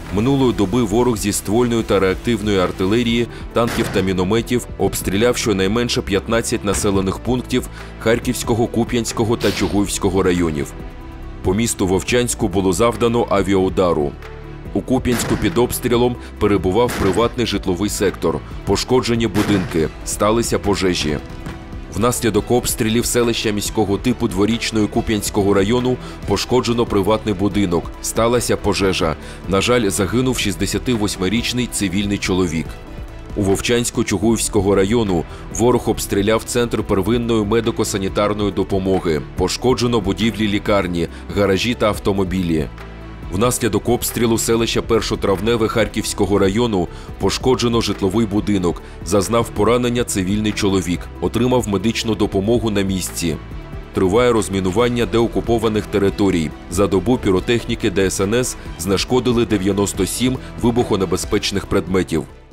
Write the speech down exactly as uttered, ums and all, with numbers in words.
Минулої доби ворог зі ствольної та реактивної артилерії, танків та мінометів обстріляв щонайменше п'ятнадцять населених пунктів Харківського, Куп'янського та Чугуївського районів. По місту Вовчанську було завдано авіаудару. У Куп'янську під обстрілом перебував приватний житловий сектор, пошкоджені будинки, сталися пожежі. Внаслідок обстрілів селища міського типу Дворічної Куп'янського району пошкоджено приватний будинок, сталася пожежа. На жаль, загинув шістдесятивосьмирічний цивільний чоловік. У Вовчанську Чугуївського району ворог обстріляв центр первинної медико-санітарної допомоги. Пошкоджено будівлі лікарні, гаражі та автомобілі. Внаслідок обстрілу селища Першотравневе Харківського району пошкоджено житловий будинок, зазнав поранення цивільний чоловік, отримав медичну допомогу на місці. Триває розмінування деокупованих територій. За добу піротехніки Де Ес Ен Ес знешкодили дев'яносто сім вибухонебезпечних предметів.